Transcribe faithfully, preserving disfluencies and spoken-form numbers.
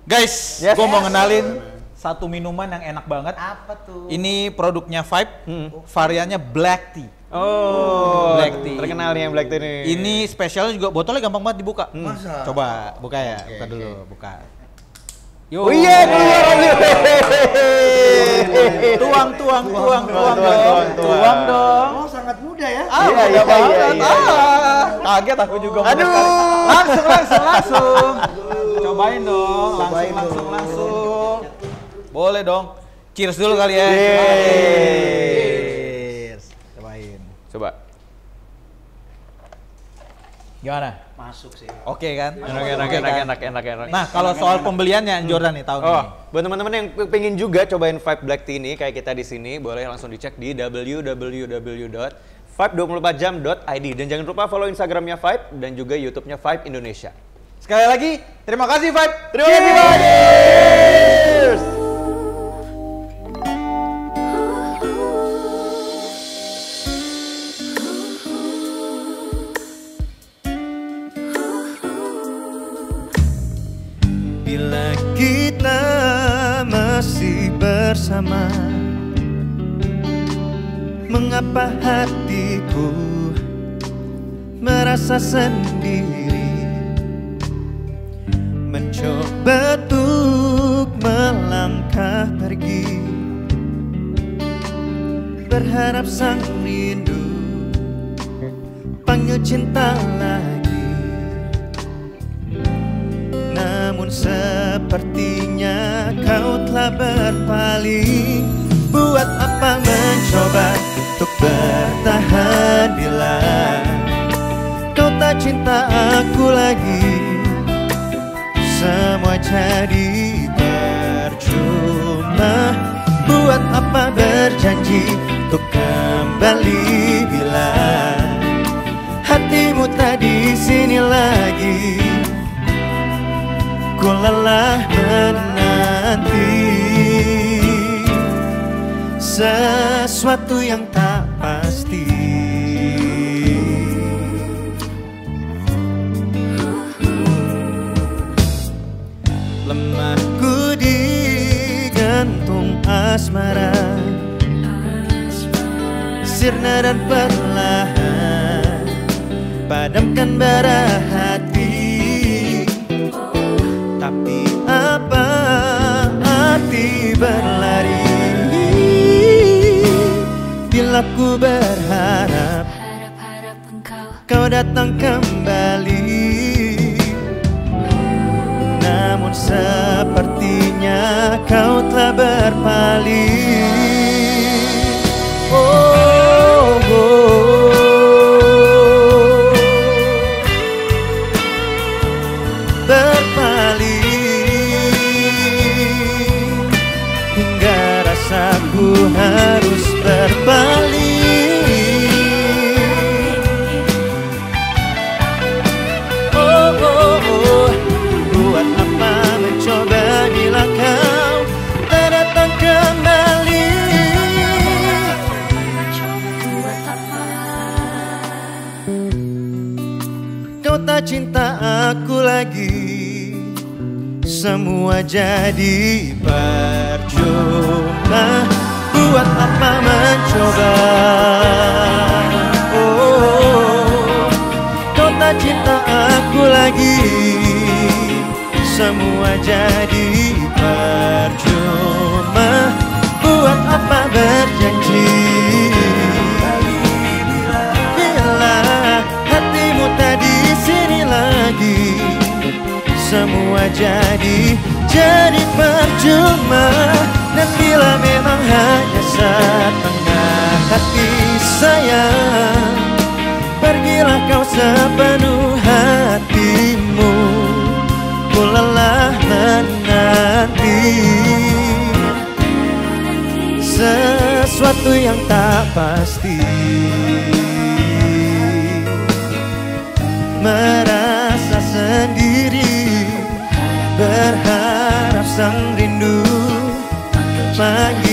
Guys, Yes. gue mau ngenalin satu minuman yang enak banget. Apa tuh? Ini produknya Vibe, Hmm. variannya Black Tea. Oh, Black tea. terkenal nih yang Black tea nih. Ini spesialnya juga botolnya gampang banget dibuka. Masa? Coba buka ya, Oke, buka oke. dulu, buka. Yo. Oh iya, keluar lagi. Tuang, tuang, tuang, tuang, tuang, dong. tuang, tuang. Tuang dong. Oh, sangat mudah ya. Ah, Iya, mudah iya, banget. iya, iya. Ah, kaget aku juga. mudah Aduh. sekali. Langsung, langsung, langsung. Cobain dong. Langsung, Cobain langsung, dong. langsung. Boleh dong. Cheers dulu kali ya. Yeay. Cheers. Cobain. Coba. Gimana? Masuk sih. Oke kan? Enak, enak, Oke enak, kan? enak, enak, enak. Nah, kalau soal pembeliannya Jordan nih tahun Oh, ini. buat teman-teman yang pengen juga cobain Vibe Black Tea ini kayak kita di sini, boleh langsung dicek di w w w dot vibe dua puluh empat jam dot i d dan jangan lupa follow Instagramnya Vibe dan juga YouTube-nya Vibe Indonesia. Sekali lagi, terima kasih Vibe. Terima kasih banyak. Cheers. Bila kita masih bersama, mengapa hatiku merasa sendiri, mencoba untuk melangkah pergi, berharap sang rindu panggil cinta lagi. Namun sepertinya kau telah berpaling. Buat apa mencoba untuk bertahan bila kau tak cinta aku lagi. Semua jadi percuma. Buat apa berjanji untuk kembali bila hatimu tak di sini lagi. Ku lelah menanti sesuatu yang tak pasti. Lemahku digantung asmara, sirna dan perlahan padamkan bara hati. Tapi apa arti berlari bila ku berharap kau datang kembali. Namun sepertinya kau telah berpaling. Oh, oh. Berpaling hingga rasaku harus berpaling. Oh, oh, oh. Buat apa mencoba bila kau tak datang kembali. Kau tak cinta aku lagi. Semua jadi percuma. Buat apa mencoba? Oh, kau tak cinta aku lagi. Semua jadi percuma. Buat apa berjanji bila hatimu tak di sini lagi. Semua jadi jadi percuma. Dan bila memang hanya setengah hati sayang, pergilah kau sepenuh hatimu. Ku lelah menanti sesuatu yang tak pasti. Merasa sendiri, berharap sang rindu panggil